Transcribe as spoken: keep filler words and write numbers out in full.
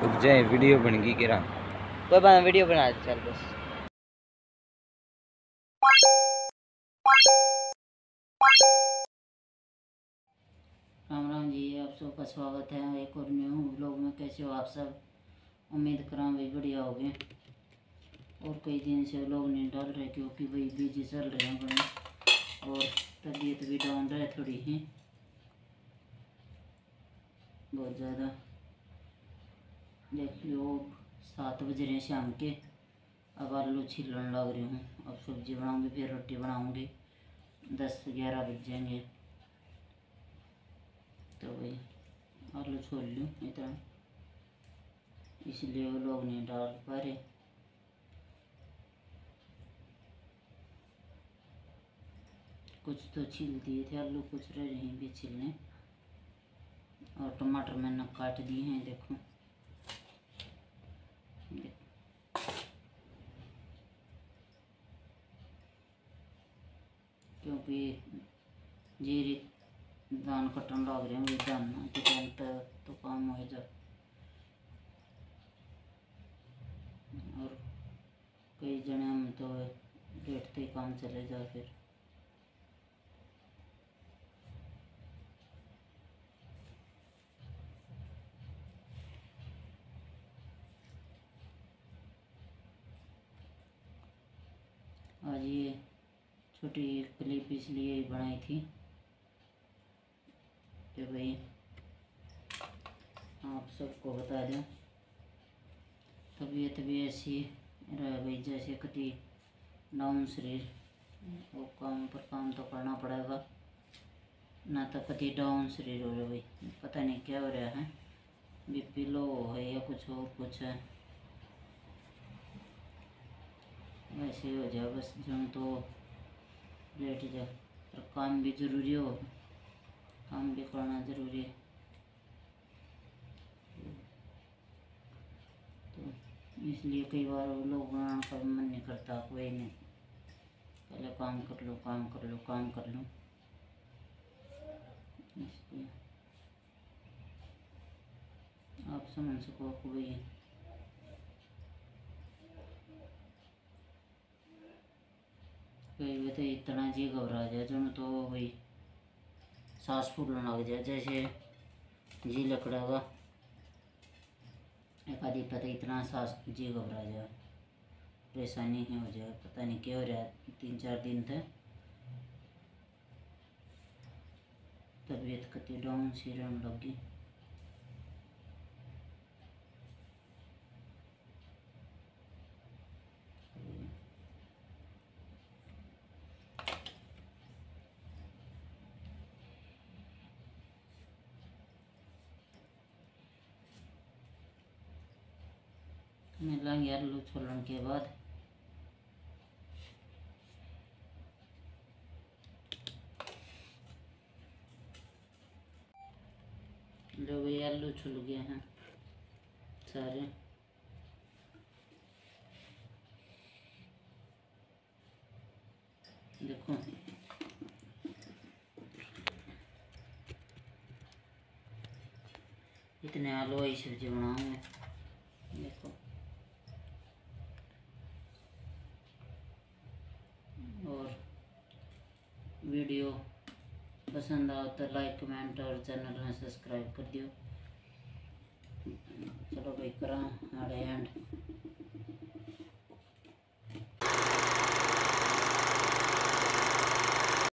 रुक जाए वीडियो बन गई केरा कोई बात वीडियो बना दे चल बस। राम राम जी, आप सबका स्वागत है एक और न्यू ब्लॉग में। कैसे हो आप सब? उम्मीद करा भाई बढ़िया हो गए। और कई दिन से लोग नहीं डाल रहे क्योंकि भाई बिजी चल रहे हैं बड़े, और तबीयत भी डाउन रहे थोड़ी ही बहुत ज़्यादा। देख लो सात बज रहे शाम के, अब आलू छीलने लग रही हूँ। अब सब्जी बनाऊँगी फिर रोटी बनाऊँगी, दस ग्यारह बज जाएंगे। तो भाई आलू छोड़ लूँ इतना, इसलिए वो लोग नहीं डाल पा रहे। कुछ तो छील दिए थे आलू, कुछ रह रहे हैं भी छीलने। और टमाटर मैंने काट दिए हैं, देखो क्योंकि जीरी दान कटन लग रहे हैं, दान तो, तो काम हो जाए। और कई जने हम तो लेटते ही काम चले जाए। फिर आज ये छोटी क्लिप इसलिए बनाई थी कि भाई आप सबको बता दें, तबीयत भी ऐसी रहे भाई जैसे कति डाउन शरीर। वो काम पर काम तो करना पड़ेगा ना, तो कति डाउन शरीर हो रहा भाई। पता नहीं क्या हो रहा है, बीपी लो है या कुछ और कुछ है, वैसे हो जाए बस जो तो लेट जाए। पर काम भी ज़रूरी हो, काम भी करना ज़रूरी है। तो इसलिए कई बार लोग बनाने का मन नहीं करता, कोई नहीं पहले काम कर लो काम कर लो काम कर लो। इसलिए आप समझ सको कोई कई तो इतना जी घबरा जाए जो तो भाई सांस फूलने लग जाए, जैसे जी लकड़ेगा। एक आधी पता इतना सांस जी घबरा जाए, परेशानी ही हो जाए। पता नहीं क्या हो रहा है, तीन चार दिन तक तबीयत कति डाउन सी रहने लगी। मिलेंगे आलू छोड़ने के बाद। जो भी आलू छुल गए हैं सारे, देखो इतने आलू वाली सब्जी बनाऊंगे। देखो और वीडियो पसंद आओ तो लाइक कमेंट और चैनल में सब्सक्राइब कर दियो। चलो भाई करा एंड।